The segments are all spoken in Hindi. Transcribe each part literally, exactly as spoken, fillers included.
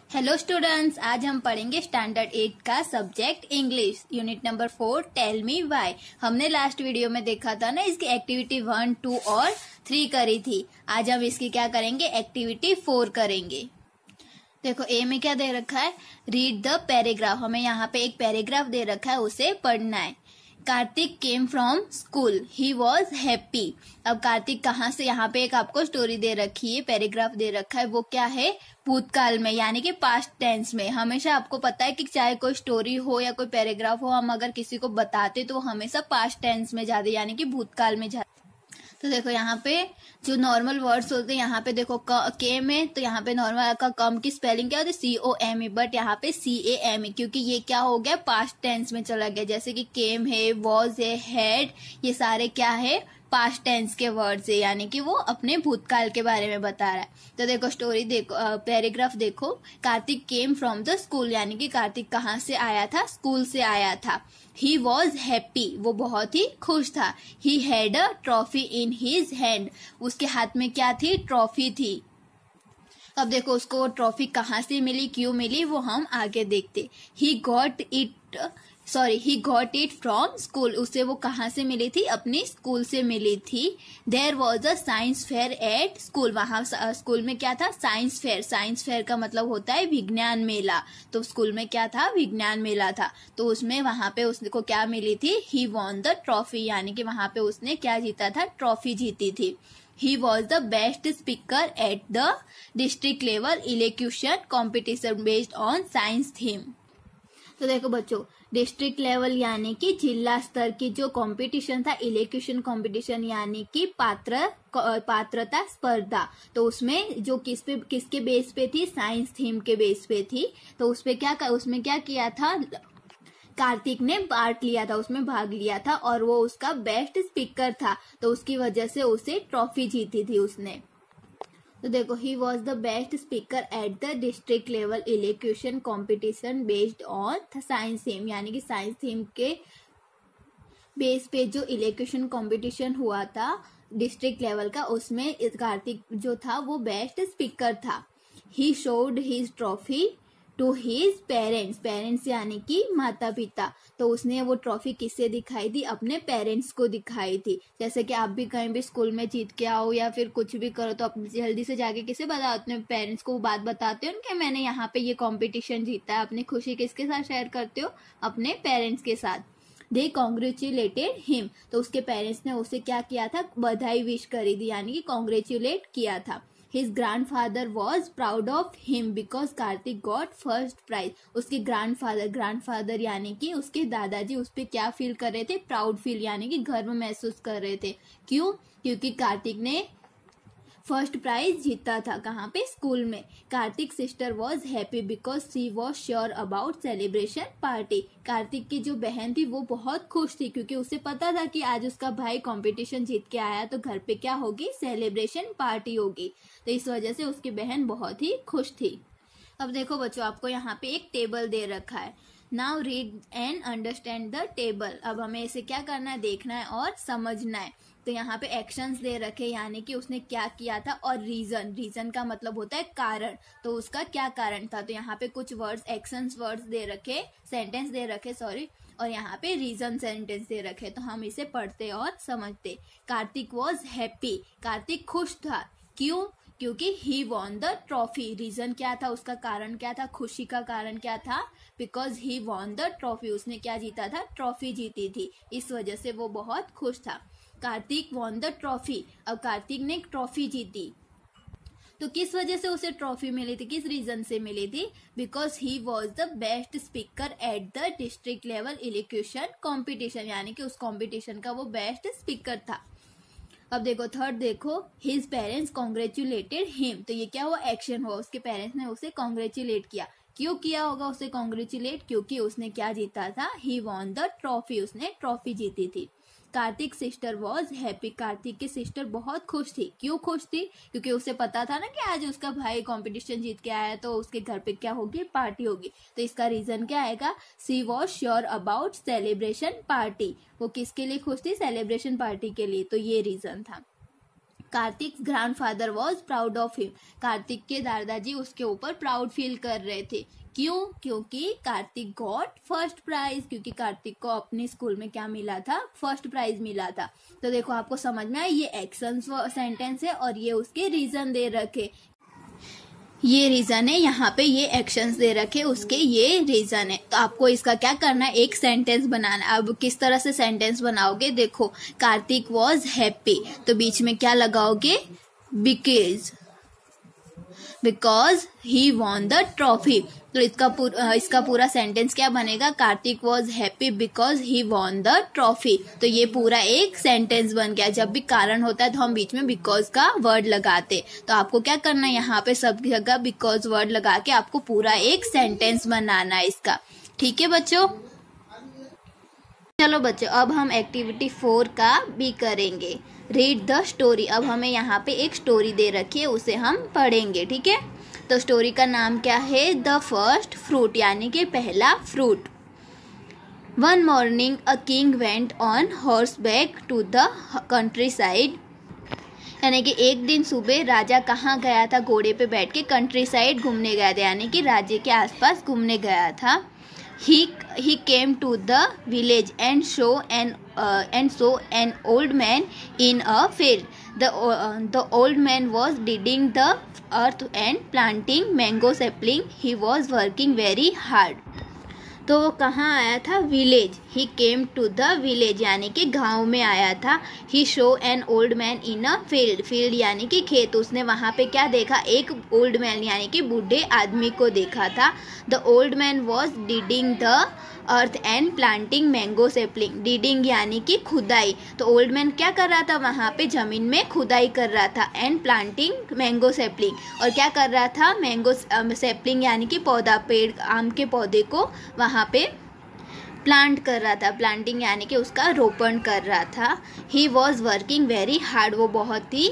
हेलो स्टूडेंट्स, आज हम पढ़ेंगे स्टैंडर्ड एट का subject English, unit number four, tell me why. हमने लास्ट वीडियो में देखा था ना, इसकी एक्टिविटी वन टू और थ्री करी थी। आज हम इसकी क्या करेंगे, एक्टिविटी फोर करेंगे। देखो ए में क्या दे रखा है, रीड द पैराग्राफ। हमें यहाँ पे एक पैराग्राफ दे रखा है, उसे पढ़ना है। Kartik came from school, he was happy. अब कार्तिक कहाँ से, यहाँ पे एक आपको स्टोरी दे रखी है, पैराग्राफ दे रखा है, वो क्या है, भूतकाल में, यानी कि पास्ट टेंस में। हमेशा आपको पता है कि चाहे कोई स्टोरी हो या कोई पैराग्राफ हो, हम अगर किसी को बताते तो हमेशा पास्ट टेंस में जाते, यानी कि भूतकाल में जाते। तो देखो यहाँ पे जो नॉर्मल वर्ड्स होते हैं, यहाँ पे देखो के में, तो यहाँ पे नॉर्मल का कम की स्पेलिंग क्या होती है, सी ओ एम ई, बट यहाँ पे सी ए एम ई, क्योंकि ये क्या हो गया, पास्ट टेंस में चला गया। जैसे कि केम है, वॉज है, हैड, ये सारे क्या है, पास्ट टेंस के वर्ड्स है, यानी कि वो अपने भूतकाल के बारे में बता रहा है। तो देखो स्टोरी देखो, पैराग्राफ देखो, Kartik came from the school, यानी कि कार्तिक कहाँ से आया था, स्कूल से आया था। ही वॉज हैप्पी, वो बहुत ही खुश था। He had a trophy in his hand, उसके हाथ में क्या थी, ट्रॉफी थी। अब देखो उसको वो ट्रॉफी कहाँ से मिली, क्यों मिली, वो हम आगे देखते। He got it sorry he got it from school, उसे वो कहाँ से मिली थी, अपनी स्कूल से मिली थी। There was a science fair at school, वहां स्कूल में क्या था, साइंस फेयर। साइंस फेयर का मतलब होता है विज्ञान मेला, तो स्कूल में क्या था, विज्ञान मेला था। तो उसमें वहां पे उसको क्या मिली थी, ही वॉन द ट्रॉफी, यानी कि वहां पे उसने क्या जीता था, ट्रॉफी जीती थी। He was the best speaker at the district level elocution competition based on science theme। तो देखो बच्चों, डिस्ट्रिक्ट लेवल यानी कि जिला स्तर की जो कंपटीशन था, इलेक्यूशन कंपटीशन यानी कि पात्र पात्रता स्पर्धा, तो उसमें जो किस पे किसके बेस पे थी, साइंस थीम के बेस पे थी। तो उसपे क्या उसमें क्या किया था, कार्तिक ने पार्ट लिया था, उसमें भाग लिया था, और वो उसका बेस्ट स्पीकर था, तो उसकी वजह से उसे ट्रॉफी जीती थी उसने। तो देखो, he was the best speaker at the district level elocution competition based on science theme, यानी कि साइंस थीम के बेस पे जो इलेक्यूशन कॉम्पिटिशन हुआ था डिस्ट्रिक्ट लेवल का, उसमें कार्तिक जो था वो बेस्ट स्पीकर था। He showed his trophy to his parents, parents यानी कि माता पिता, तो उसने वो ट्रॉफी किससे दिखाई थी, अपने पेरेंट्स को दिखाई थी। जैसे कि आप भी कहीं भी स्कूल में जीत के आओ या फिर कुछ भी करो, तो आप जल्दी से जाके किसे बताओ, अपने पेरेंट्स को वो बात बताते हो कि मैंने यहाँ पे ये कंपटीशन जीता है। अपनी खुशी किसके साथ शेयर करते हो, अपने पेरेंट्स के साथ। दे कॉन्ग्रेचुलेटेड हिम, तो उसके पेरेंट्स ने उसे क्या किया था, बधाई विश करी थी, यानी कि कॉन्ग्रेचुलेट किया था। His grandfather was proud of him because Kartik got first prize। उसके ग्रैंडफादर, ग्रैंडफादर यानी कि उसके दादाजी उस पे क्या फील कर रहे थे, प्राउड फील, यानी कि गर्व महसूस कर रहे थे। क्यों, क्योंकि कार्तिक ने फर्स्ट प्राइज जीता था, कहाँ पे, स्कूल में। Kartik sister was happy because she was sure about celebration party. Kartik की जो बहन थी वो बहुत खुश थी, क्योंकि उसे पता था कि आज उसका भाई कंपटीशन जीत के आया, तो घर पे क्या होगी, सेलिब्रेशन पार्टी होगी। तो इस वजह से उसकी बहन बहुत ही खुश थी। अब देखो बच्चों, आपको यहाँ पे एक टेबल दे रखा है। Now read and understand the table. अब हमें इसे क्या करना है, देखना है और समझना है। तो यहाँ पे एक्शंस दे रखे, यानी कि उसने क्या किया था, और रीजन, रीजन का मतलब होता है कारण, तो उसका क्या कारण था। तो यहाँ पे कुछ वर्ड्स, एक्शंस वर्ड्स दे रखे, सेंटेंस दे रखे सॉरी, और यहाँ पे रीजन सेंटेंस दे रखे। तो हम इसे पढ़ते और समझते। कार्तिक वॉज हैप्पी, कार्तिक खुश था, क्यों, क्योंकि he won the trophy. Reason क्या था, उसका कारण क्या था, खुशी का कारण क्या था, because he won the trophy, उसने क्या जीता था, ट्रॉफी जीती थी, इस वजह से वो बहुत खुश था। कार्तिक वॉन द ट्रॉफी, अब कार्तिक ने ट्रॉफी जीती, तो किस वजह से उसे ट्रॉफी मिली थी, किस रीजन से मिली थी, because he was the best speaker at the district level elocution competition, यानी कि उस कॉम्पिटिशन का वो बेस्ट स्पीकर था। अब देखो थर्ड देखो, हिज पेरेंट्स कॉन्ग्रेचुलेटेड हिम, तो ये क्या हुआ, एक्शन हुआ, उसके पेरेंट्स ने उसे कॉन्ग्रेचुलेट किया। क्यों किया होगा उसे कॉन्ग्रेचुलेट, क्योंकि उसने क्या जीता था, ही वॉन द ट्रॉफी, उसने ट्रॉफी जीती थी। Kartik sister was happy, Kartik की सिस्टर बहुत खुश थी। क्यों खुश थी, क्योंकि उसे पता था ना कि आज उसका भाई कंपटीशन जीत के आया, तो उसके घर पे क्या होगी, पार्टी होगी। तो इसका रीजन क्या आएगा, she was sure about celebration party, वो किसके लिए खुश थी, सेलिब्रेशन पार्टी के लिए, तो ये रीजन था। Kartik grandfather was proud of him. Kartik के दादाजी उसके ऊपर प्राउड फील कर रहे थे। क्यों? क्योंकि कार्तिक गॉट फर्स्ट प्राइज, क्योंकि कार्तिक को अपने स्कूल में क्या मिला था? फर्स्ट प्राइज मिला था। तो देखो आपको समझ में आया, ये एक्शन सेंटेंस है और ये उसके रीजन दे रखे, ये रीजन है, यहाँ पे ये एक्शंस दे रखे उसके, ये रीजन है। तो आपको इसका क्या करना है? एक सेंटेंस बनाना। अब किस तरह से सेंटेंस बनाओगे? देखो, कार्तिक वॉज हैप्पी, तो बीच में क्या लगाओगे? Because, because he won the trophy. तो इसका पूरा इसका पूरा सेंटेंस क्या बनेगा? Kartik was happy because he won the trophy. तो ये पूरा एक सेंटेंस बन गया। जब भी कारण होता है तो हम बीच में बिकॉज का वर्ड लगाते। तो आपको क्या करना है? यहाँ पे सब जगह बिकॉज वर्ड लगा के आपको पूरा एक सेंटेंस बनाना है इसका। ठीक है बच्चों? चलो बच्चों, अब हम एक्टिविटी फोर का भी करेंगे, रीड द स्टोरी। अब हमें यहाँ पे एक स्टोरी दे रखी है, उसे हम पढ़ेंगे। ठीक है? तो स्टोरी का नाम क्या है? द फर्स्ट फ्रूट, यानी कि पहला fruit. One morning a king went on horseback to the countryside, यानी कि एक दिन सुबह राजा कहाँ गया था? घोड़े पे बैठ के कंट्री साइड घूमने गया था, यानी कि राज्य के आसपास घूमने गया था। He he came to the village and saw an uh, and saw an old man in a field. The uh, the old man was digging the earth and planting mango sapling. He was working very hard. तो वो कहाँ आया था? Village. He came to the village, यानी कि गांव में आया था। He show an old man in a field, field यानी कि खेत। उसने वहाँ पे क्या देखा? एक ओल्ड मैन यानी कि बूढ़े आदमी को देखा था। The old man was digging the earth and planting mango sapling. Digging यानी कि खुदाई। तो ओल्ड मैन क्या कर रहा था? वहाँ पे जमीन में खुदाई कर रहा था। एंड प्लांटिंग मैंगो सेपलिंग, और क्या कर रहा था? मैंगो सेपलिंग यानी कि पौधा, पेड़, आम के पौधे को वहाँ पे प्लांट कर रहा था। प्लांटिंग यानी कि उसका रोपण कर रहा था। He was working very hard, वो बहुत ही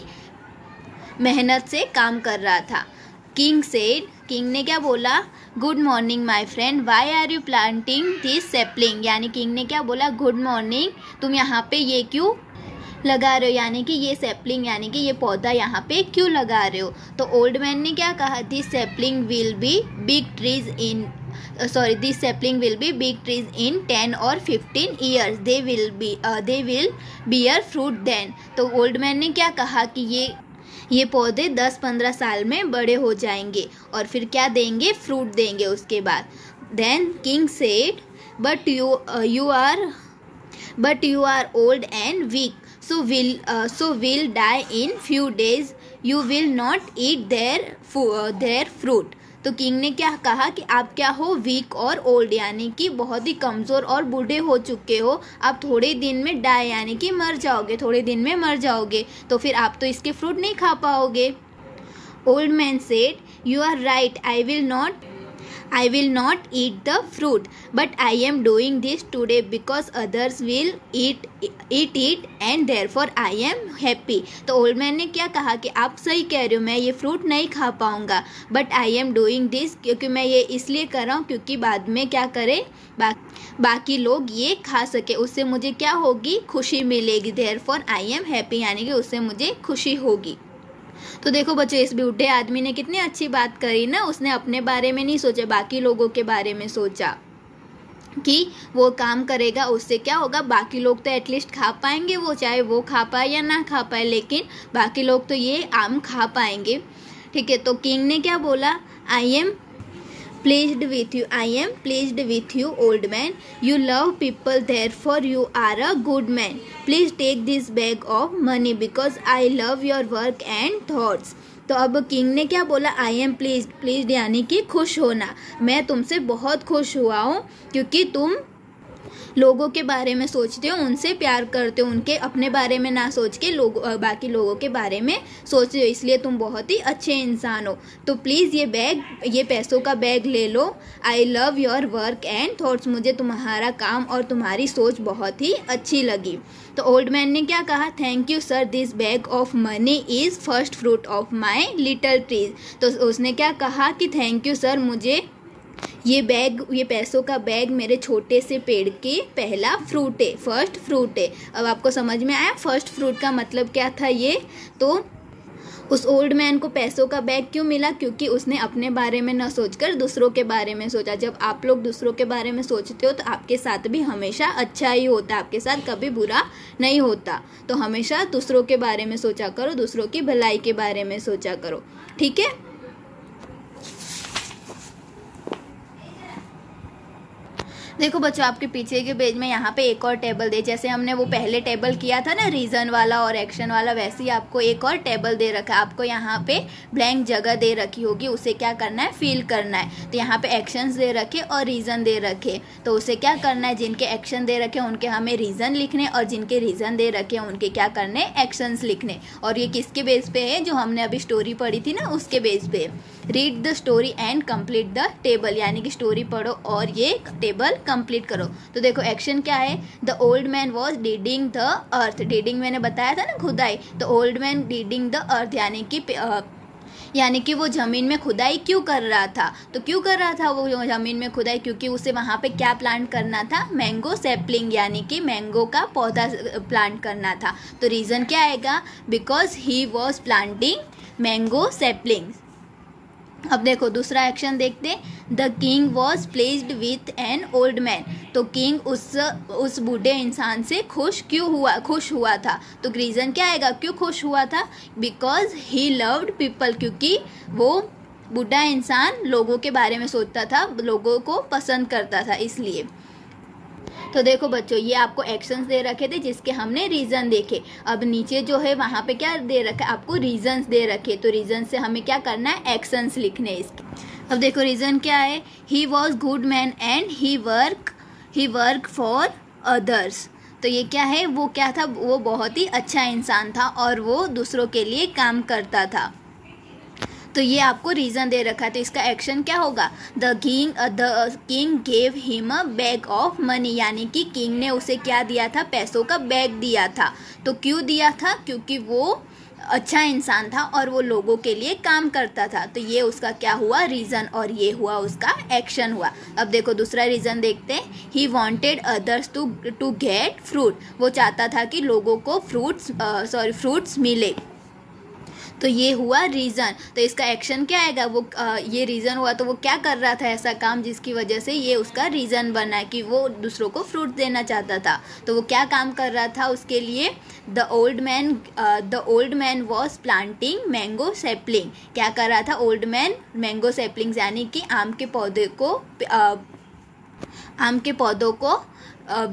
मेहनत से काम कर रहा था। किंग सेड, किंग ने क्या बोला? Good morning my friend, why are you planting this sapling, यानी किंग ने क्या बोला? गुड मॉर्निंग, तुम यहाँ पे ये क्यों लगा रहे हो? यानी कि ये सेपलिंग यानी कि ये पौधा यहाँ पे क्यों लगा रहे हो? तो ओल्ड मैन ने क्या कहा? This sapling will be big trees in sorry this sapling will be big trees in ten और fifteen years, they will be they will bear fruit then. तो ओल्ड मैन ने क्या कहा कि ये ये पौधे दस पंद्रह साल में बड़े हो जाएंगे और फिर क्या देंगे? फ्रूट देंगे उसके बाद। Then king said, but you you are but you are old and weak, so will so will die in few days, you will not eat their their fruit. तो किंग ने क्या कहा कि आप क्या हो? वीक और ओल्ड, यानी कि बहुत ही कमज़ोर और बूढ़े हो चुके हो। आप थोड़े दिन में डाई यानी कि मर जाओगे, थोड़े दिन में मर जाओगे, तो फिर आप तो इसके फ्रूट नहीं खा पाओगे। Old man said, you are right, I will not I will not eat the fruit, but I am doing this today because others will eat eat it and therefore I am happy. तो ओल्ड मैन ने क्या कहा कि आप सही कह रहे हो, मैं ये फ्रूट नहीं खा पाऊंगा, but I am doing this, क्योंकि मैं ये इसलिए कर रहा हूँ क्योंकि बाद में क्या करें, बा, बाकी लोग ये खा सके, उससे मुझे क्या होगी? खुशी मिलेगी। therefore I am happy, यानी कि उससे मुझे खुशी होगी। तो देखो बच्चों, इस बूढ़े आदमी ने कितनी अच्छी बात करी ना। उसने अपने बारे में नहीं सोचा, बाकी लोगों के बारे में सोचा कि वो काम करेगा, उससे क्या होगा? बाकी लोग तो एटलीस्ट खा पाएंगे, वो चाहे वो खा पाए या ना खा पाए, लेकिन बाकी लोग तो ये आम खा पाएंगे। ठीक है? तो किंग ने क्या बोला? I am pleased with you, I am pleased with you, old man. You love people, therefore you are a good man. Please take this bag of money because I love your work and thoughts. तो अब किंग ने क्या बोला? आई एम प्लीज, प्लीज यानी कि खुश होना। मैं तुमसे बहुत खुश हुआ हूँ क्योंकि तुम लोगों के बारे में सोचते हो, उनसे प्यार करते हो, उनके अपने बारे में ना सोच के लोग बाकी लोगों के बारे में सोचते हो, इसलिए तुम बहुत ही अच्छे इंसान हो। तो प्लीज़ ये बैग, ये पैसों का बैग ले लो। I love your work and thoughts, मुझे तुम्हारा काम और तुम्हारी सोच बहुत ही अच्छी लगी। तो ओल्ड मैन ने क्या कहा? Thank you sir, this bag of money is first fruit of my little trees. तो उसने क्या कहा कि थैंक यू सर, मुझे ये बैग, ये पैसों का बैग मेरे छोटे से पेड़ के पहला फ्रूट है, फर्स्ट फ्रूट है। अब आपको समझ में आया फर्स्ट फ्रूट का मतलब क्या था ये। तो उस ओल्ड मैन को पैसों का बैग क्यों मिला, क्योंकि उसने अपने बारे में न सोचकर दूसरों के बारे में सोचा। जब आप लोग दूसरों के बारे में सोचते हो तो आपके साथ भी हमेशा अच्छा ही होता है, आपके साथ कभी बुरा नहीं होता। तो हमेशा दूसरों के बारे में सोचा करो, दूसरों की भलाई के बारे में सोचा करो, ठीक है। देखो बच्चों, आपके पीछे के पेज में यहाँ पे एक और टेबल दे, जैसे हमने वो पहले टेबल किया था ना रीज़न वाला और एक्शन वाला, वैसे ही आपको एक और टेबल दे रखा है। आपको यहाँ पे ब्लैंक जगह दे रखी होगी, उसे क्या करना है, फिल करना है। तो यहाँ पे एक्शंस दे रखे और रीज़न दे रखे, तो उसे क्या करना है, जिनके एक्शन दे रखे उनके हमें रीज़न लिखने, और जिनके रीज़न दे रखे उनके क्या करने, एक्शंस लिखने। और ये किसके बेस पे है, जो हमने अभी स्टोरी पढ़ी थी ना उसके बेस पे। Read the story and complete the table, यानी कि स्टोरी पढ़ो और ये टेबल कंप्लीट करो। तो देखो एक्शन क्या है, the old man was digging the earth. Digging मैंने बताया था ना, खुदाई। तो old man digging the earth यानी कि यानी कि वो ज़मीन में खुदाई क्यों कर रहा था। तो क्यों कर रहा था वो ज़मीन में खुदाई, क्योंकि उसे वहाँ पे क्या प्लांट करना था, मैंगो सैपलिंग, यानी कि मैंगो का पौधा प्लांट करना था। तो रीज़न क्या आएगा, because he was planting mango saplings. अब देखो दूसरा एक्शन देखते, the king was pleased with an old man. तो किंग उस उस बूढ़े इंसान से खुश क्यों हुआ, खुश हुआ था। तो रीज़न क्या आएगा, क्यों खुश हुआ था, बिकॉज ही लव्ड पीपल, क्योंकि वो बूढ़ा इंसान लोगों के बारे में सोचता था, लोगों को पसंद करता था, इसलिए। तो देखो बच्चों, ये आपको एक्शंस दे रखे थे जिसके हमने रीज़न देखे। अब नीचे जो है वहाँ पे क्या दे रखा है, आपको रीजंस दे रखे। तो रीजन से हमें क्या करना है, एक्शंस लिखने इसके। अब देखो रीज़न क्या है, he was good man and he work he work for others. तो ये क्या है, वो क्या था, वो बहुत ही अच्छा इंसान था और वो दूसरों के लिए काम करता था। तो ये आपको रीज़न दे रखा है। तो इसका एक्शन क्या होगा, the king the king gave him a bag of money, यानी कि किंग ने उसे क्या दिया था, पैसों का बैग दिया था। तो क्यों दिया था, क्योंकि वो अच्छा इंसान था और वो लोगों के लिए काम करता था। तो ये उसका क्या हुआ, रीज़न, और ये हुआ उसका एक्शन हुआ। अब देखो दूसरा रीज़न देखते हैं, he wanted others to to get fruit. वो चाहता था कि लोगों को फ्रूट्स सॉरी फ्रूट्स मिले। तो ये हुआ रीज़न। तो इसका एक्शन क्या आएगा, वो आ, ये रीज़न हुआ तो वो क्या कर रहा था ऐसा काम जिसकी वजह से ये उसका रीज़न बना कि वो दूसरों को फ्रूट देना चाहता था। तो वो क्या काम कर रहा था उसके लिए, the old man the old man was planting mango sapling. क्या कर रहा था ओल्ड मैन, मैंगो सैपलिंग्स यानी कि आम के पौधे को आ, आम के पौधों को आ,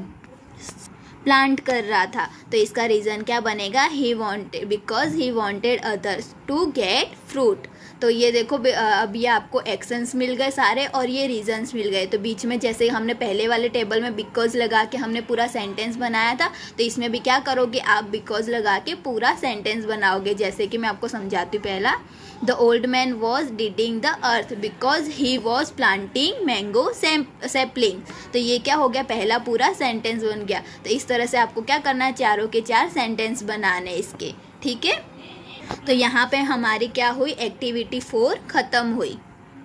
प्लांट कर रहा था। तो इसका रीज़न क्या बनेगा, he wanted because he wanted others to get fruit. तो ये देखो अब ये आपको एक्शंस मिल गए सारे और ये रीजंस मिल गए। तो बीच में जैसे हमने पहले वाले टेबल में बिकॉज लगा के हमने पूरा सेंटेंस बनाया था, तो इसमें भी क्या करोगे आप, बिकॉज लगा के पूरा सेंटेंस बनाओगे। जैसे कि मैं आपको समझाती हूँ। पहला, the old man was digging the earth because he was planting mango sapling. तो ये क्या हो गया, पहला पूरा सेंटेंस बन गया। तो इस तरह से आपको क्या करना है, चारों के चार सेंटेंस बनाने इसके, ठीक है। तो यहाँ पे हमारी क्या हुई, एक्टिविटी फोर खत्म हुई।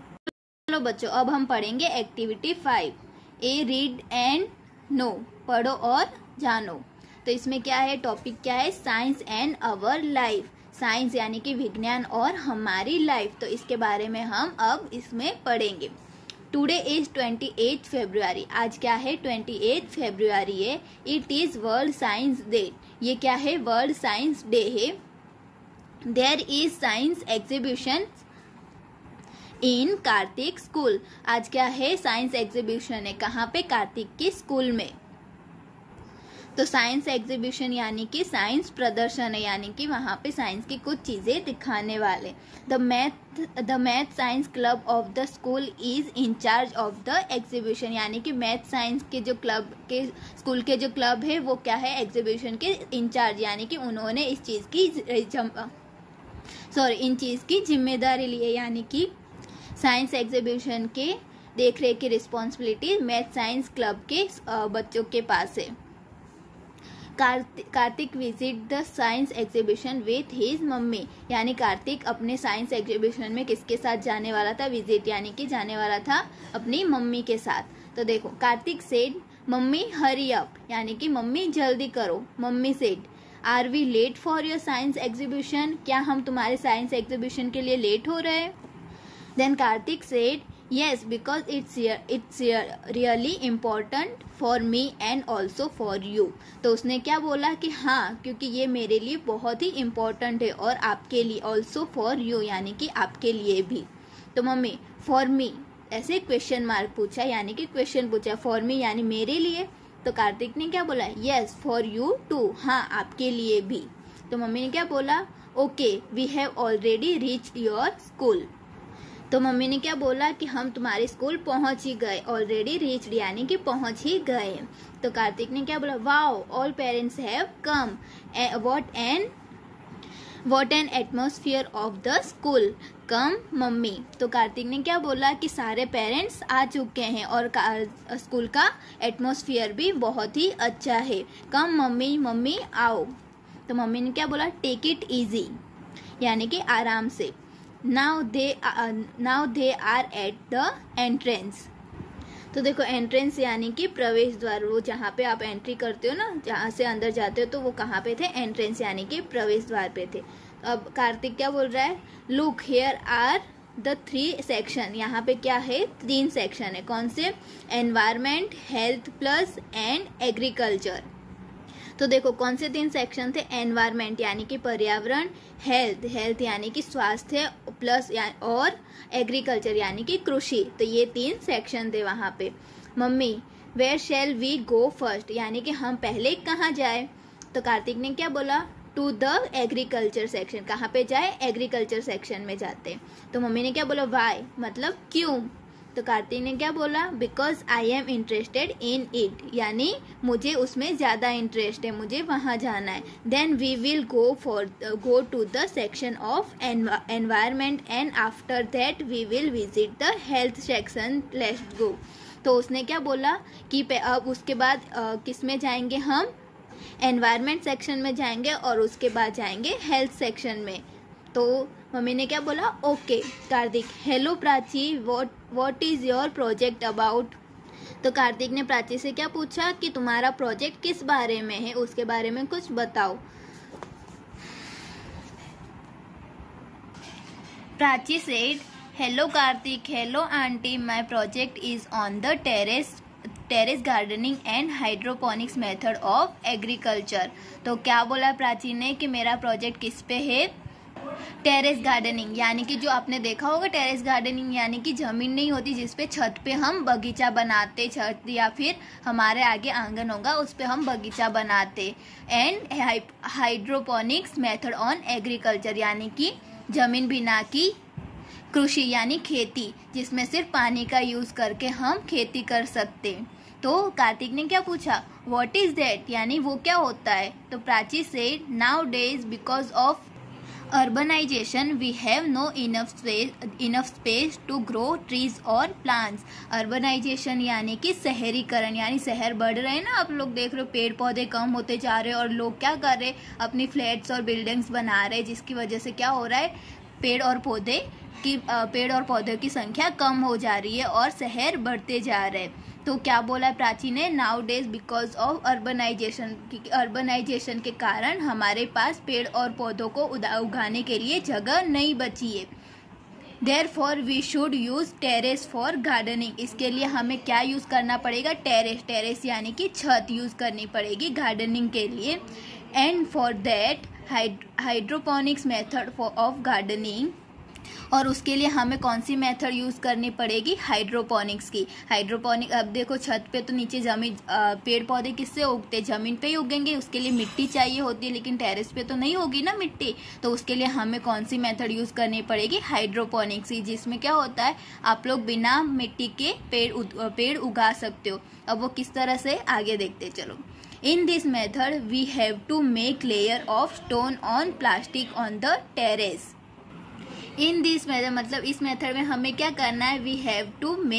चलो बच्चों, अब हम पढ़ेंगे activity five, A read and know, पढ़ो और जानो। तो इसमें क्या है, टॉपिक क्या है, science and our life. Science यानी कि विज्ञान और हमारी लाइफ। तो इसके बारे में हम अब इसमें पढ़ेंगे। Today is twenty eight February. आज क्या है, ट्वेंटी एट फेब्रुआरी है। It is world science day. ये क्या है, वर्ल्ड साइंस डे है। There is science exhibition in Kartik school. आज क्या है, साइंस एग्जीबिशन है। कहाँ पे, कार्तिक के स्कूल में। तो साइंस एग्जीबिशन यानी कि साइंस प्रदर्शन है, यानी कि वहाँ पे साइंस की कुछ चीजें दिखाने वाले। The math the math science club of the school is in charge of the exhibition. यानी कि मैथ साइंस के जो क्लब के स्कूल के जो क्लब है वो क्या है, एग्जीबिशन के इंचार्ज, यानी कि उन्होंने इस चीज की सॉरी इन चीज की जिम्मेदारी ली है। यानी कि साइंस एग्जीबिशन के देख रेख की रिस्पॉन्सिबिलिटी मैथ साइंस क्लब के बच्चों के पास है। Kartik visit the science exhibition with his mummy, यानी कार्तिक अपने साइंस एग्जीबिशन में किसके साथ जाने वाला था? विजिट यानी कि जाने वाला था अपनी मम्मी के साथ। तो देखो, Kartik said mummy hurry up, यानी कि मम्मी जल्दी करो। Mummy said are we late for your science exhibition, क्या हम तुम्हारे साइंस एग्जीबिशन के लिए लेट हो रहे हैं? Then Kartik said yes because it's it's really important for me and also for you। तो उसने क्या बोला कि हाँ, क्योंकि ये मेरे लिए बहुत ही इम्पोर्टेंट है और आपके लिए, also for you यानी कि आपके लिए भी। तो मम्मी for me ऐसे क्वेश्चन मार्क पूछा, यानी कि क्वेश्चन पूछा, for me यानी मेरे लिए। तो कार्तिक ने क्या बोला? yes for you too, हाँ आपके लिए भी। तो मम्मी ने क्या बोला? okay we have already reached your school। तो मम्मी ने क्या बोला कि हम तुम्हारे स्कूल पहुंच ही गए। ऑलरेडी रीच्ड यानी कि पहुंच ही गए। तो कार्तिक ने क्या बोला? Wow all parents have come, what an what an atmosphere of the school, come mummy. तो कार्तिक ने क्या बोला कि सारे पेरेंट्स आ चुके हैं और स्कूल का एटमॉस्फेयर भी बहुत ही अच्छा है। कम मम्मी, मम्मी आओ। तो मम्मी ने क्या बोला? टेक इट इजी यानी कि आराम से। Now they now they are at the entrance. तो देखो, एंट्रेंस यानी कि प्रवेश द्वार, वो जहाँ पे आप एंट्री करते हो ना, जहाँ से अंदर जाते हो, तो वो कहाँ पे थे? एंट्रेंस यानी कि प्रवेश द्वार पे थे। अब कार्तिक क्या बोल रहा है? Look here are the three section, यहाँ पे क्या है? तीन सेक्शन है। कौन से? Environment, health plus and agriculture. तो देखो, कौन से तीन सेक्शन थे? एनवायरमेंट यानी कि पर्यावरण, हेल्थ हेल्थ यानी कि स्वास्थ्य प्लस और एग्रीकल्चर यानी कि कृषि। तो ये तीन सेक्शन थे वहाँ पे। Mummy where shall we go first, यानी कि हम पहले कहाँ जाए? तो कार्तिक ने क्या बोला? To the agriculture section. कहाँ पे जाए? एग्रीकल्चर सेक्शन में जाते। तो मम्मी ने क्या बोला? वाई मतलब क्यों? तो कार्तिक ने क्या बोला? Because I am interested in it, यानी मुझे उसमें ज़्यादा इंटरेस्ट है, मुझे वहाँ जाना है। Then we will go for go to the section of environment and after that we will visit the health section, let's go. तो उसने क्या बोला कि अब उसके बाद किस में जाएंगे हम? एनवायरमेंट सेक्शन में जाएंगे और उसके बाद जाएंगे हेल्थ सेक्शन में। तो मम्मी ने क्या बोला? Okay. Kartik hello Prachi, what what is your project about. तो कार्तिक ने प्राची से क्या पूछा कि तुम्हारा प्रोजेक्ट किस बारे में है, उसके बारे में कुछ बताओ। Prachi said hello Kartik, hello aunty, my project is on the terrace terrace gardening and hydroponics method of agriculture. तो क्या बोला प्राची ने कि मेरा प्रोजेक्ट किस पे है? टेरेस गार्डनिंग, यानी कि जो आपने देखा होगा टेरेस गार्डनिंग यानी कि जमीन नहीं होती जिस पे छत पे हम बगीचा बनाते, छत या फिर हमारे आगे आंगन होगा उस पे हम बगीचा बनाते। And hydroponics method on agriculture, यानी कि जमीन बिना की कृषि यानी खेती, जिसमें सिर्फ पानी का यूज करके हम खेती कर सकते। तो कार्तिक ने क्या पूछा? व्हाट इज दैट, यानी वो क्या होता है? तो Prachi said nowadays because of urbanisation we have no enough space enough space to grow trees और प्लांट्स। अर्बनाइजेशन यानी कि शहरीकरण, यानी शहर बढ़ रहे हैं ना, आप लोग देख रहे हो पेड़ पौधे कम होते जा रहे हैं और लोग क्या कर रहे हैं? अपनी फ्लैट्स और बिल्डिंग्स बना रहे हैं, जिसकी वजह से क्या हो रहा है? पेड़ और पौधे की पेड़ और पौधों की संख्या कम हो जा रही है और शहर बढ़ते जा रहे हैं। तो क्या बोला प्राची ने? Nowadays because of urbanisation, urbanisation के कारण हमारे पास पेड़ और पौधों को उगाने के लिए जगह नहीं बची है। Therefore we should use terrace for gardening, इसके लिए हमें क्या यूज करना पड़ेगा? टेरेस टेरेस यानी कि छत यूज करनी पड़ेगी गार्डनिंग के लिए। And for that hydroponics method of gardening, और उसके लिए हमें कौन सी मेथड यूज करनी पड़ेगी? हाइड्रोपोनिक्स की। हाइड्रोपोनिक, अब देखो छत पे तो नीचे जमीन पेड़ पौधे किससे उगते? जमीन पे ही उगेंगे, उसके लिए मिट्टी चाहिए होती है, लेकिन टेरेस पे तो नहीं होगी ना मिट्टी। तो उसके लिए हमें कौन सी मेथड यूज करनी पड़ेगी? हाइड्रोपोनिक्स की, जिसमें क्या होता है आप लोग बिना मिट्टी के पेड़ पेड़ उगा सकते हो। अब वो किस तरह से, आगे देखते चलो। In this method we have to make layer of stone on plastic on the terrace. In this method मतलब इस मेथड में हमें क्या करना है? We have to make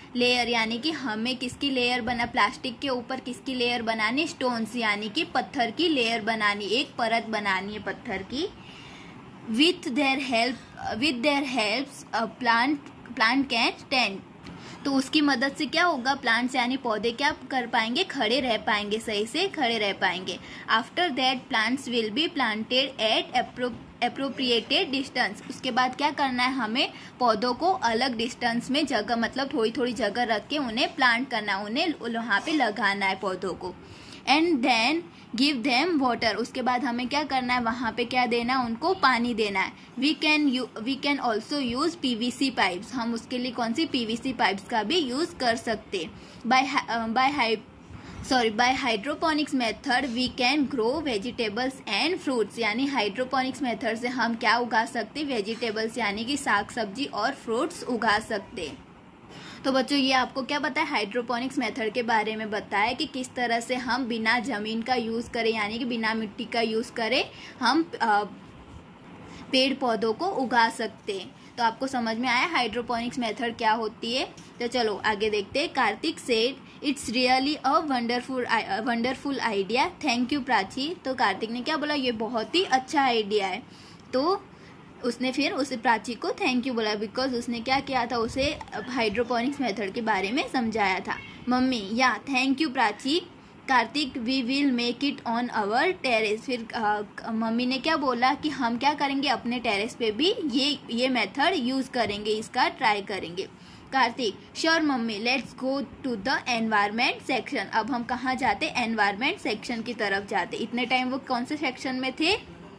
layer यानी कि हमें किसकी लेयर बना, प्लास्टिक के ऊपर किसकी लेयर बनानी, स्टोन्स यानी कि पत्थर की लेयर बनानी, एक परत बनानी है पत्थर की। With their help with their helps plant plant can stand, तो उसकी मदद से क्या होगा, प्लांट्स यानी पौधे क्या कर पाएंगे, खड़े रह पाएंगे, सही से खड़े रह पाएंगे। After that plants will be planted at appropriated distance, उसके बाद क्या करना है, हमें पौधों को अलग डिस्टेंस में जगह मतलब थोड़ी थोड़ी जगह रख के उन्हें प्लांट करना, उन्हें वहाँ पे लगाना है पौधों को। And then give them water, उसके बाद हमें क्या करना है, वहाँ पे क्या देना है, उनको पानी देना है। We can we can also use PVC pipes, हम उसके लिए कौन सी पीवीसी पाइप्स का भी यूज कर सकते। By by high sorry by hydroponics method we can grow vegetables and fruits, यानी हाइड्रोपोनिक्स मेथड से हम क्या उगा सकते, वेजिटेबल्स यानी कि साग सब्जी और फ्रूट्स उगा सकते। तो बच्चों ये आपको क्या बताया, हाइड्रोपोनिक्स मेथड के बारे में बताया कि किस तरह से हम बिना जमीन का यूज करें यानी कि बिना मिट्टी का यूज करें हम आ, पेड़ पौधों को उगा सकते हैं। तो आपको समझ में आया हाइड्रोपोनिक्स मेथड क्या होती है। तो चलो आगे देखते हैं। Kartik said it's really a wonderful wonderful idea, thank you Prachi. तो कार्तिक ने क्या बोला, ये बहुत ही अच्छा आइडिया है। तो उसने फिर उसे प्राची को थैंक यू बोला, बिकॉज उसने क्या किया था, उसे हाइड्रोपोनिक्स मेथड के बारे में समझाया था। Mummy yeah thank you Prachi, Kartik we will make it on our terrace. फिर आ, मम्मी ने क्या बोला कि हम क्या करेंगे, अपने टेरेस पे भी ये ये मेथड यूज करेंगे, इसका ट्राई करेंगे। Kartik sure mummy, let's go to the environment section. अब हम कहाँ जाते, एनवायरमेंट सेक्शन की तरफ जाते। इतने टाइम वो कौन से सेक्शन में थे,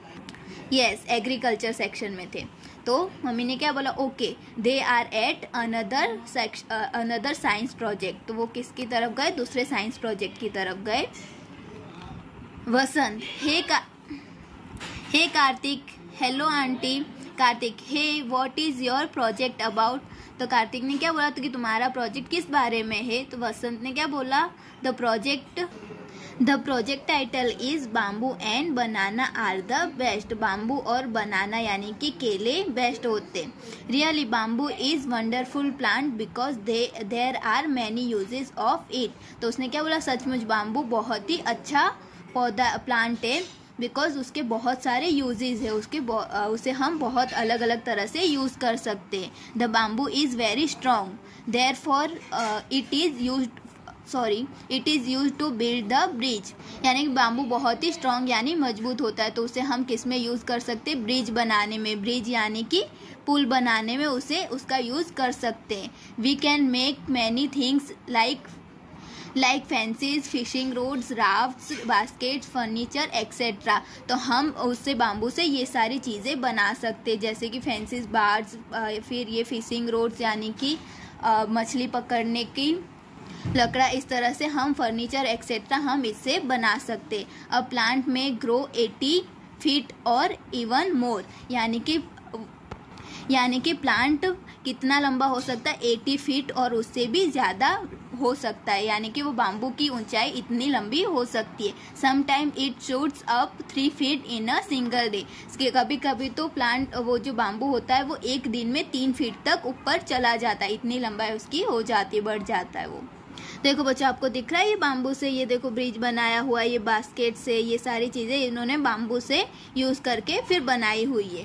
यस एग्रीकल्चर सेक्शन में थे। तो मम्मी ने क्या बोला, okay they are at another another science project. तो वो किसकी तरफ गए, दूसरे साइंस प्रोजेक्ट की तरफ गए। वसंत हे का hey Kartik, hello aunty. Kartik hey what is your project about. तो कार्तिक ने क्या बोला, तो कि तुम्हारा प्रोजेक्ट किस बारे में है। तो वसंत ने क्या बोला, the project the project title is bamboo and banana are the best. Bamboo और बनाना यानी कि केले बेस्ट होते। Really bamboo is wonderful plant because they there are many uses of it. तो उसने क्या बोला, सचमुच बाम्बू बहुत ही अच्छा पौधा प्लांट है, बिकॉज उसके बहुत सारे यूजेस है, उसके उसे हम बहुत अलग अलग तरह से यूज कर सकते हैं। The bamboo is very strong therefore it is use sorry it is use to build the bridge, यानी कि बाम्बू बहुत ही स्ट्रॉन्ग यानी मजबूत होता है, तो उसे हम किस में यूज कर सकते हैं, ब्रिज बनाने में। ब्रिज यानी कि पुल बनाने में उसे उसका यूज कर सकते हैं। We can make many things like like fences, fishing rods, rafts, baskets, furniture etcetera. तो हम उससे बाम्बू से ये सारी चीज़ें बना सकते हैं, जैसे कि फेंसीज, बार्स, फिर ये फिशिंग रोड्स यानी कि मछली पकड़ने की लकड़ा, इस तरह से हम फर्नीचर एक्सेट्रा हम इससे बना सकते। अ प्लांट में ग्रो एटी फीट और इवन मोर, यानी कि यानी कि प्लांट कितना लंबा हो सकता है, अस्सी फीट और उससे भी ज़्यादा हो सकता है, यानी कि वो बाम्बू की ऊंचाई इतनी लंबी हो सकती है। Some time it shoots up three feet in a single day. कभी कभी तो प्लांट वो जो बाम्बू होता है वो एक दिन में तीन फीट तक ऊपर चला जाता है, इतनी लंबाई उसकी हो जाती है, बढ़ जाता है वो। देखो बच्चों आपको दिख रहा है ये बाम्बू से, ये देखो ब्रिज बनाया हुआ है, ये बास्केट से, ये सारी चीजें इन्होंने बाम्बू से यूज करके फिर बनाई हुई है।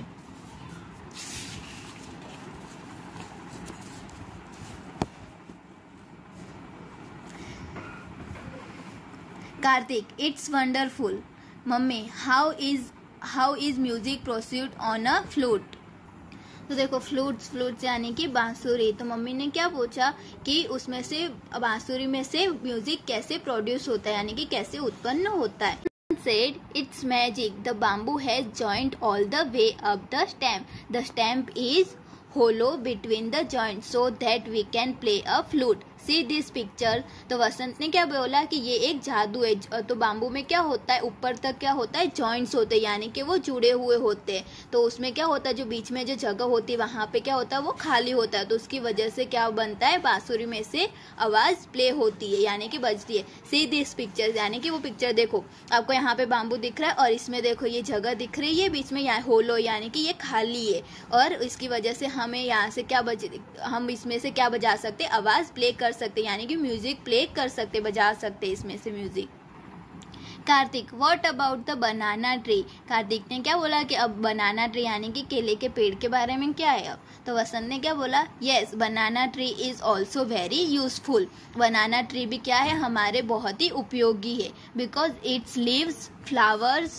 Kartik it's wonderful. Mummy how is how is music proceed on a flute. तो देखो फ्लूट्स फ्लूट्स यानी कि बांसुरी। तो मम्मी ने क्या पूछा कि उसमें से बांसुरी में से म्यूजिक कैसे प्रोड्यूस होता है, यानी कि कैसे उत्पन्न होता है। Said it's magic. The bamboo has joined all the way up the stem. The stem is hollow between the joints so that we can play a flute. See this picture. तो वसंत ने क्या बोला कि ये एक जादू है। तो बाम्बू में क्या होता है, ऊपर तक क्या होता है, जॉइंट्स होते हैं, यानी कि वो जुड़े हुए होते हैं। तो उसमें क्या होता है, जो बीच में जो जगह होती है वहाँ पे क्या होता है, वो खाली होता है। तो उसकी वजह से क्या बनता है, बांसुरी में से आवाज़ प्ले होती है, यानी कि बजती है। सी दिस पिक्चर, यानी कि वो पिक्चर देखो, आपको यहाँ पे बाम्बू दिख रहा है और इसमें देखो ये जगह दिख रही है, बीच में यहाँ होलो, यानी कि ये खाली है। और इसकी वजह से हमें यहाँ से क्या बज हम इसमें से क्या बजा सकते, आवाज़ प्ले कर सकते, यानी कि म्यूजिक प्ले कर सकते, बजा सकते इसमें से music. Kartik, what about the banana tree. Kartik ने क्या बोला कि अब बनाना ट्री यानी कि केले के पेड़ के बारे में क्या है। अब तो वसंत ने क्या बोला, yes banana tree is also very useful. Banana tree भी क्या है, हमारे बहुत ही उपयोगी है, because its leaves, flowers,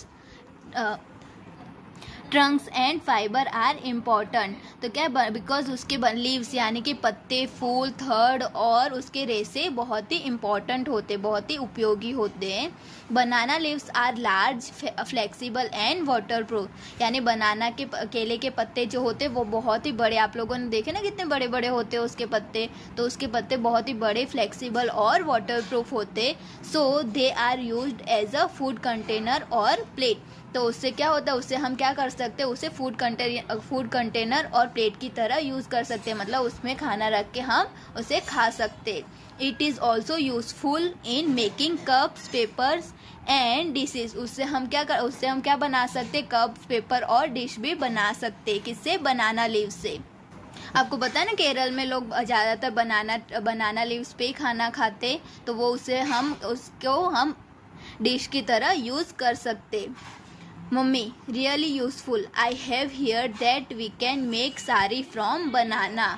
trunks and fibre are important. तो क्या, बिकॉज उसके लीव्स यानी कि पत्ते, फूल, थर्ड और उसके रेसे बहुत ही इम्पॉर्टेंट होते, बहुत ही उपयोगी होते हैं। Banana leaves are large, flexible and waterproof. यानी बनाना के केले के पत्ते जो होते वो बहुत ही बड़े, आप लोगों ने देखे ना कितने बड़े बड़े होते हैं उसके पत्ते। तो उसके पत्ते बहुत ही बड़े, फ्लेक्सिबल और वाटर प्रूफ होते। So they are used as a food container और प्लेट। तो उससे क्या होता है, उससे हम क्या कर सकते हैं, उसे फूड कंटेनर फूड कंटेनर और प्लेट की तरह यूज़ कर सकते हैं, मतलब उसमें खाना रख के हम उसे खा सकते। It is also useful in making cups, papers and dishes. उससे हम क्या कर उससे हम क्या बना सकते, कप्स, पेपर और डिश भी बना सकते। किससे, बनाना लीव से। आपको पता है ना केरल में लोग ज़्यादातर बनाना बनाना लीव्स पे ही खाना खाते, तो वो उसे हम उसको हम डिश की तरह यूज़ कर सकते। Mummy, really useful, I have hear that we can make sari from banana,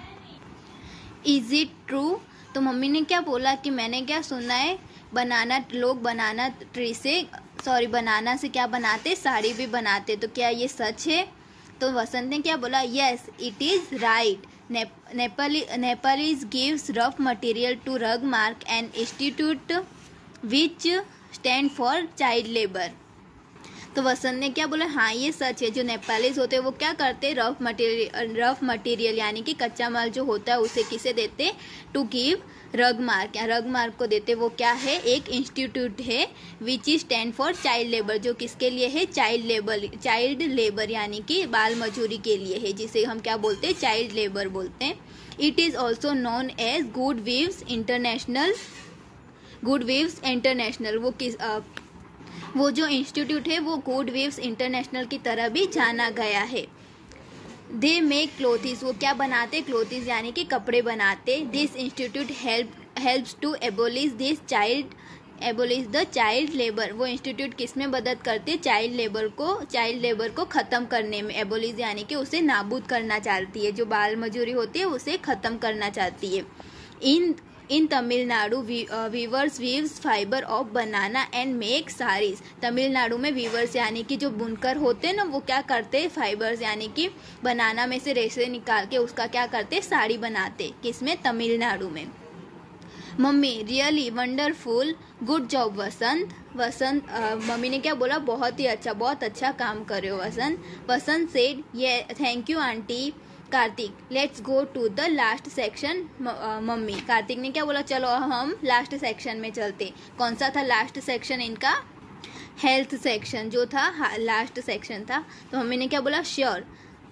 is it true. तो मम्मी ने क्या बोला कि मैंने क्या सुना है, बनाना लोग बनाना ट्री से सॉरी बनाना से क्या बनाते, साड़ी भी बनाते। तो क्या ये सच है। तो वसंत ने क्या बोला, yes it is right. Nepali Nepalese gives rough material to Rugmark an institute which stand for child labour. तो वसंत ने क्या बोला, हाँ ये सच है। जो नेपालीज होते हैं वो क्या करते, रफ मटेरियल रफ मटेरियल यानी कि कच्चा माल जो होता है उसे किसे देते, टू गिव रग मार्क, या रग मार्क को देते। वो क्या है, एक इंस्टीट्यूट है which is stand for child labour, जो किसके लिए है, चाइल्ड लेबर चाइल्ड लेबर यानी कि बाल मजूरी के लिए है, जिसे हम क्या बोलते हैं, चाइल्ड लेबर बोलते हैं। It is also known as good weaves international good weaves international. वो किस आ, वो जो इंस्टीट्यूट है वो गुड वेव्स इंटरनेशनल की तरह भी जाना गया है। दे मेक क्लोथिस, वो क्या बनाते, क्लोथिस यानी कि कपड़े बनाते। This institute help helps to abolish this child abolish the child labour. वो इंस्टीट्यूट किस में मदद करते, चाइल्ड लेबर को चाइल्ड लेबर को ख़त्म करने में। एबोलिश यानी कि उसे नाबूद करना चाहती है, जो बाल मजूरी होती है उसे ख़त्म करना चाहती है। In in Tamil Nadu weavers weaves fibre of banana and make saris. Tamil Nadu में वीवर्स यानी कि जो बुनकर होते हैं ना, वो क्या करते, फाइबर्स यानी कि बनाना में से रेशे निकाल के उसका क्या करते, साड़ी बनाते। किसमें, तमिलनाडु में। Mummy, really wonderful, good job Vasant. Vasant mummy ने क्या बोला, बहुत ही अच्छा, बहुत अच्छा काम कर रहे हो Vasant. Vasant said, yeah thank you aunty. Kartik, let's go to the last section. Mummy, Kartik ने क्या बोला, चलो हम लास्ट सेक्शन में चलते। कौन सा था लास्ट सेक्शन इनका, हेल्थ सेक्शन जो था, लास्ट सेक्शन था। तो मम्मी ने क्या बोला, sure.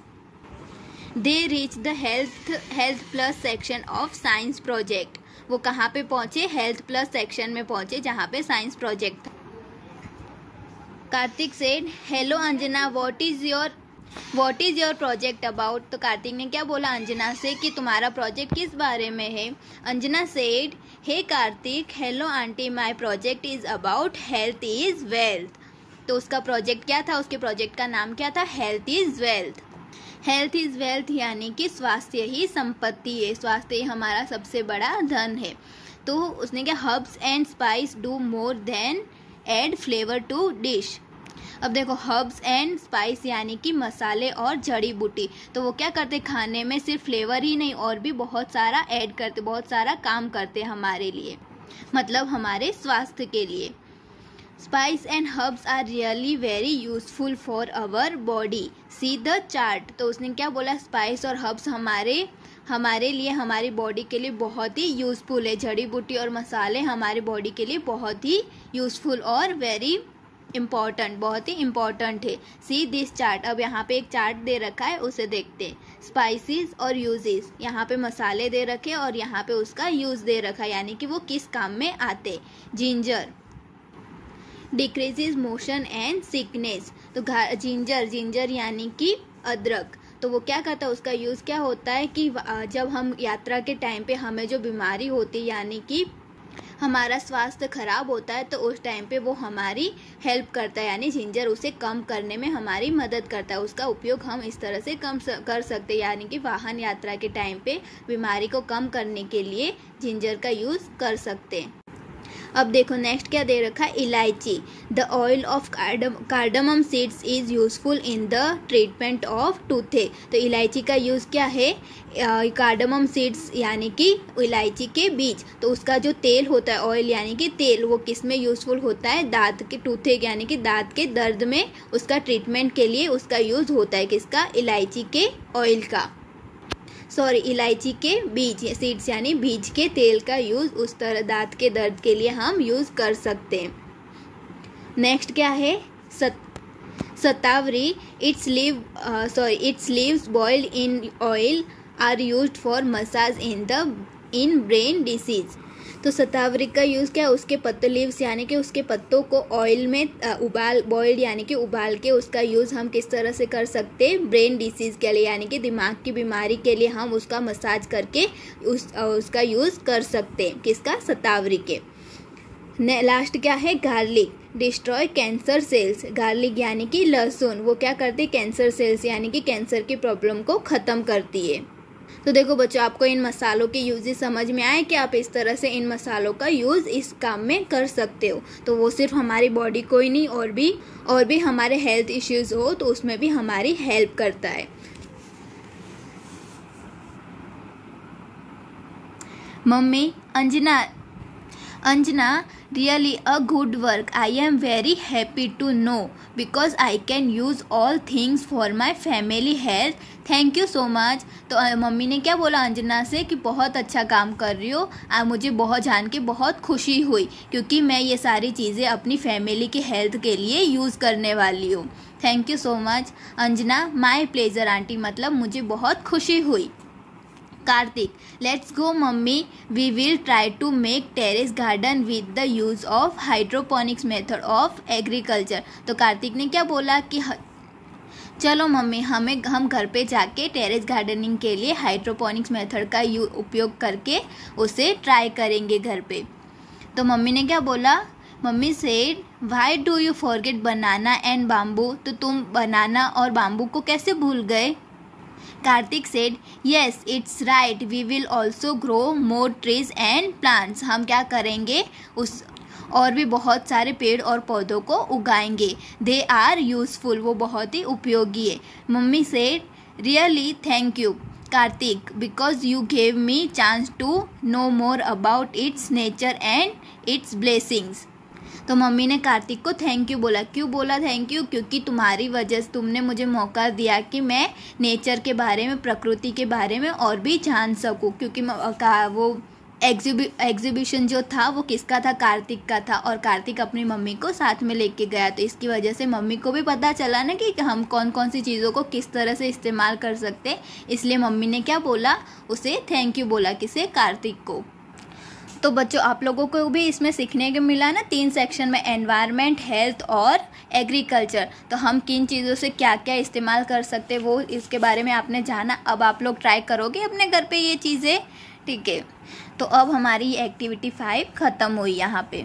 They reach the health health plus section of science project. वो कहाँ पे पहुंचे, हेल्थ प्लस सेक्शन में पहुंचे जहाँ पे साइंस प्रोजेक्ट था। Kartik said, hello Anjana, what is your what is your project about. तो कार्तिक ने क्या बोला अंजना से कि तुम्हारा प्रोजेक्ट किस बारे में है। Anjana said, hey Kartik, hello aunty, my project is about health is wealth. तो उसका प्रोजेक्ट क्या था, उसके प्रोजेक्ट का नाम क्या था, health is wealth. Health is wealth यानी कि स्वास्थ्य ही संपत्ति है, स्वास्थ्य ही हमारा सबसे बड़ा धन है। तो उसने क्या, herbs and spice do more than add flavour to dish. अब देखो, हर्ब्स एंड स्पाइस यानी कि मसाले और जड़ी बूटी, तो वो क्या करते, खाने में सिर्फ फ्लेवर ही नहीं और भी बहुत सारा ऐड करते, बहुत सारा काम करते हमारे लिए, मतलब हमारे स्वास्थ्य के लिए। Spice and herbs are really very useful for our body, see the chart. तो उसने क्या बोला, स्पाइस और हर्ब्स हमारे हमारे लिए, हमारी बॉडी के लिए बहुत ही यूज़फुल है। जड़ी बूटी और मसाले हमारी बॉडी के लिए बहुत ही यूज़फुल और वेरी इम्पॉर्टेंट, बहुत ही इम्पॉर्टेंट है। See this chart. अब यहाँ पे एक चार्ट दे रखा है, उसे देखते हैं। स्पाइसेस और यूजेस, यहाँ पे मसाले दे रखे और यहाँ पे उसका यूज़ दे रखा है, यानी कि वो किस काम में आते। Ginger decreases motion and sickness. तो जिंजर जिंजर यानी कि अदरक, तो वो क्या करता है, उसका यूज़ क्या होता है कि जब हम यात्रा के टाइम पे हमें जो बीमारी होती है, यानी कि हमारा स्वास्थ्य खराब होता है, तो उस टाइम पे वो हमारी हेल्प करता है, यानी जिंजर उसे कम करने में हमारी मदद करता है। उसका उपयोग हम इस तरह से कम कर सकते हैं, यानी कि वाहन यात्रा के टाइम पे बीमारी को कम करने के लिए जिंजर का यूज़ कर सकते हैं। अब देखो नेक्स्ट क्या दे रखा है, इलायची। The oil of cardamom seeds is useful in the treatment of toothache. तो इलायची का यूज़ क्या है, कार्डमम सीड्स यानी कि इलायची के बीज, तो उसका जो तेल होता है, ऑयल यानी कि तेल, वो किस में यूजफुल होता है, दांत के टूथेक यानी कि दांत के दर्द में उसका ट्रीटमेंट के लिए उसका यूज़ होता है। किसका, इलायची के ऑयल का, सॉरी इलायची के बीज, सीड्स यानी बीज के तेल का यूज़ उस तरह दांत के दर्द के लिए हम यूज़ कर सकते हैं। नेक्स्ट क्या है, सत शतावरी। Its leave sorry its leaves boiled in oil are used for massage in the in brain disease. तो शतावरी का यूज़ क्या है, उसके पत्ते लीव्स यानी कि उसके पत्तों को ऑयल में उबाल बॉइल्ड यानी कि उबाल के उसका यूज़ हम किस तरह से कर सकते हैं, ब्रेन डिसीज़ के लिए, यानी कि दिमाग की बीमारी के लिए हम उसका मसाज करके उस उसका यूज़ कर सकते हैं। किसका, शतावरी के। लास्ट क्या है, garlic. Destroy cancer cells. Garlic यानी कि लहसुन, वो क्या करती है, कैंसर सेल्स यानी कि कैंसर की प्रॉब्लम को ख़त्म करती है। तो देखो बच्चों, आपको इन मसालों के यूजेस समझ में आए कि आप इस तरह से इन मसालों का यूज़ इस काम में कर सकते हो। तो वो सिर्फ हमारी बॉडी को ही नहीं, और भी और भी हमारे हेल्थ इश्यूज हो तो उसमें भी हमारी हेल्प करता है। Mummy, Anjana Anjana really a good work. I am very happy to know because I can use all things for my family health. Thank you so much. तो मम्मी ने क्या बोला अंजना से कि बहुत अच्छा काम कर रही हो, आ, मुझे बहुत जान के बहुत खुशी हुई क्योंकि मैं ये सारी चीज़ें अपनी फैमिली की हेल्थ के लिए यूज़ करने वाली हूँ। Thank you so much Anjana. My pleasure aunty, मतलब मुझे बहुत खुशी हुई। Kartik, let's go mummy, we will try to make terrace garden with the use of hydroponics method of agriculture. तो कार्तिक ने क्या बोला कि चलो मम्मी, हमें हम घर पे जाके टेरेस गार्डनिंग के लिए हाइड्रोपोनिक्स मेथड का उपयोग करके उसे ट्राई करेंगे घर पे। तो मम्मी ने क्या बोला, mummy said why do you forget banana and bamboo. तो तुम बनाना और बाम्बू को कैसे भूल गए। Kartik said yes it's right, we will also grow more trees and plants. हम क्या करेंगे, उस और भी बहुत सारे पेड़ और पौधों को उगाएंगे। दे आर यूजफुल, वो बहुत ही उपयोगी है। Mummy said really thank you Kartik because you gave me chance to know more about its nature and its blessings. तो मम्मी ने कार्तिक को थैंक यू बोला। क्यों बोला थैंक यू, क्योंकि तुम्हारी वजह से तुमने मुझे मौका दिया कि मैं नेचर के बारे में, प्रकृति के बारे में और भी जान सकूं। क्योंकि वो एग्जिबि एग्जीबिशन जो था वो किसका था, कार्तिक का था, और कार्तिक अपनी मम्मी को साथ में लेके गया। तो इसकी वजह से मम्मी को भी पता चला ना कि हम कौन कौन सी चीज़ों को किस तरह से इस्तेमाल कर सकते हैं। इसलिए मम्मी ने क्या बोला, उसे थैंक यू बोला, किसे, कार्तिक को। तो बच्चों, आप लोगों को भी इसमें सीखने को मिला ना, तीन सेक्शन में, एनवायरनमेंट, हेल्थ और एग्रीकल्चर। तो हम किन चीज़ों से क्या क्या इस्तेमाल कर सकते हैं वो इसके बारे में आपने जाना। अब आप लोग ट्राई करोगे अपने घर पे ये चीज़ें, ठीक है। तो अब हमारी एक्टिविटी फाइव ख़त्म हुई यहाँ पे।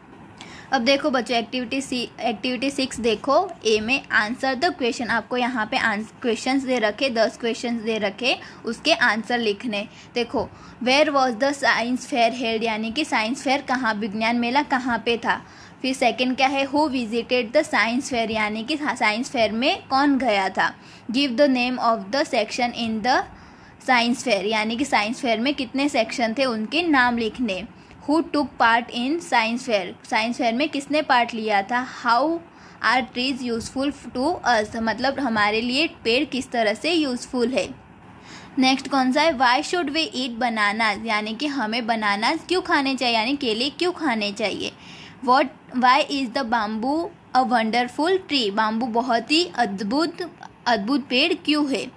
अब देखो बच्चों, एक्टिविटी सी एक्टिविटी सिक्स देखो, ए में आंसर द क्वेश्चन। आपको यहाँ पे क्वेश्चंस दे रखे, दस क्वेश्चंस दे रखे, उसके आंसर लिखने। देखो, where was the science fair held, यानी कि साइंस फेयर कहाँ, विज्ञान मेला कहाँ पे था। फिर सेकंड क्या है, who visited the science fair, यानी कि साइंस फेयर में कौन गया था। Give the name of the section in the science fair, यानी कि साइंस फेयर में कितने सेक्शन थे उनके नाम लिखने। Who took part in science fair, science fair में किसने पार्ट लिया था। How are trees useful to us, मतलब हमारे लिए पेड़ किस तरह से यूजफुल है। नेक्स्ट कौन सा है, why should we eat bananas, यानी कि हमें बनानाज क्यों खाने चाहिए, यानी केले क्यों खाने चाहिए। What why is the bamboo a wonderful tree, bamboo बहुत ही अद्भुत अद्भुत पेड़ क्यों है।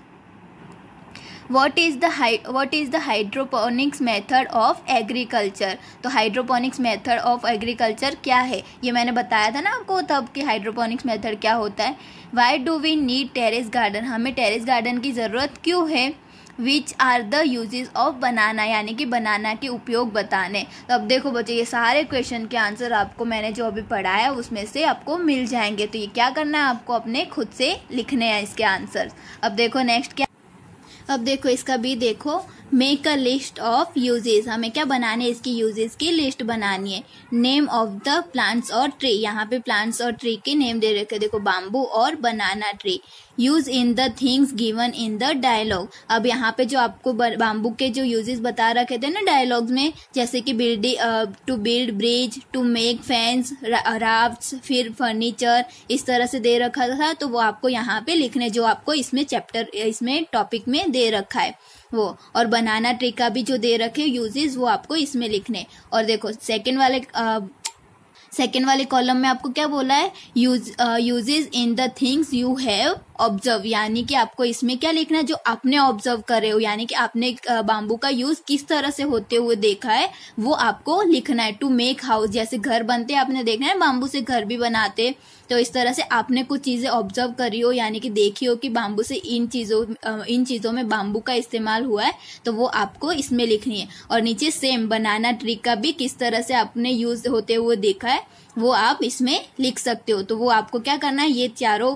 What is the what is the hydroponics method of agriculture, तो हाइड्रोपोनिक्स मेथड ऑफ एग्रीकल्चर क्या है, ये मैंने बताया था ना आपको तब कि हाइड्रोपोनिक्स मेथड क्या होता है। Why do we need terrace garden, हमें टेरेस गार्डन की ज़रूरत क्यों है। Which are the uses of banana, यानी कि बनाना के उपयोग बताने। तो अब देखो बच्चों, ये सारे क्वेश्चन के आंसर आपको मैंने जो अभी पढ़ाया उसमें से आपको मिल जाएंगे। तो ये क्या करना है, आपको अपने खुद से लिखने हैं इसके आंसर। अब देखो नेक्स्ट क्या, अब देखो इसका भी देखो, make a list of uses, हमें क्या बनाने, इसकी यूजेस की लिस्ट बनानी है। नेम ऑफ द प्लांट्स और ट्री, यहाँ पे प्लांट्स और ट्री के नेम दे रखे, देखो बाम्बू और banana tree. Use in the things given in the dialogue, अब यहाँ पे जो आपको बाम्बू के जो यूजेस बता रखे थे ना डायलॉग्स में, जैसे कि building, to build bridge, to make fans, rafts, फिर फर्नीचर, इस तरह से दे रखा था। तो वो आपको यहाँ पे लिखने, जो आपको इसमें चैप्टर इसमें टॉपिक में दे रखा है वो। और बनाना ट्री का भी जो दे रखे यूजेस वो आपको इसमें लिखने। और देखो सेकंड वाले आ, सेकेंड वाले कॉलम में आपको क्या बोला है, use uses in the things you have observe, यानी कि आपको इसमें क्या लिखना है, जो आपने ऑब्जर्व करे हो, यानी कि आपने बाम्बू का यूज किस तरह से होते हुए देखा है वो आपको लिखना है। टू मेक हाउस, जैसे घर बनते हैं आपने देखना है, बाम्बू से घर भी बनाते, तो इस तरह से आपने कुछ चीजें ऑब्जर्व करी हो, यानी कि देखी हो कि बाम्बू से इन चीजों इन चीजों में बाम्बू का इस्तेमाल हुआ है, तो वो आपको इसमें लिखनी है। और नीचे सेम बनाना ट्री का भी किस तरह से आपने यूज होते हुए देखा है वो आप इसमें लिख सकते हो। तो वो आपको क्या करना है, ये चारों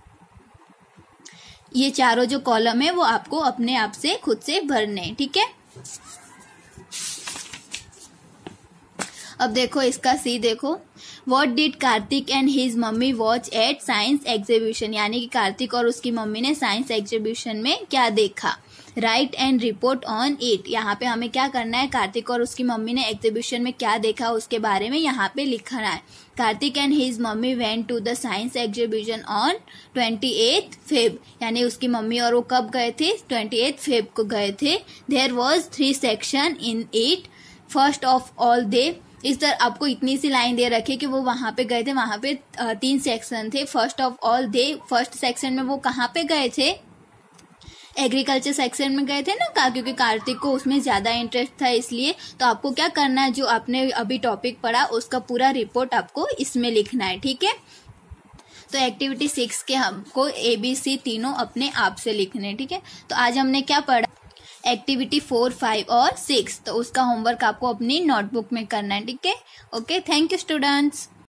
ये चारों जो कॉलम है वो आपको अपने आप से खुद से भरने, ठीक है। अब देखो इसका सी देखो, what did Kartik and his mummy watch at science exhibition, यानी कि कार्तिक और उसकी मम्मी ने साइंस एग्जीबिशन में क्या देखा। Write and report on it, यहाँ पे हमें क्या करना है, कार्तिक और उसकी मम्मी ने एग्जीबिशन में क्या देखा उसके बारे में यहाँ पे लिखना है। Kartik and his mummy went to the science exhibition on twenty eighth Feb, यानी उसकी मम्मी और वो कब गए थे, ट्वेंटी एथ फेब को गए थे। There was three section in it, first of all they, इस तरह आपको इतनी सी लाइन दे रखी कि वो वहां पे गए थे, वहां पे तीन सेक्शन थे। First of all they, first section में वो कहाँ पे गए थे, एग्रीकल्चर सेक्शन में गए थे ना, का क्योंकि कार्तिक को उसमें ज्यादा इंटरेस्ट था इसलिए। तो आपको क्या करना है, जो आपने अभी टॉपिक पढ़ा उसका पूरा रिपोर्ट आपको इसमें लिखना है, ठीक है। तो एक्टिविटी सिक्स के हमको ए बी सी तीनों अपने आप से लिखने, ठीक है। तो आज हमने क्या पढ़ा, एक्टिविटी फोर फाइव और सिक्स, तो उसका होमवर्क आपको अपनी नोटबुक में करना है, ठीक है। Okay, thank you students.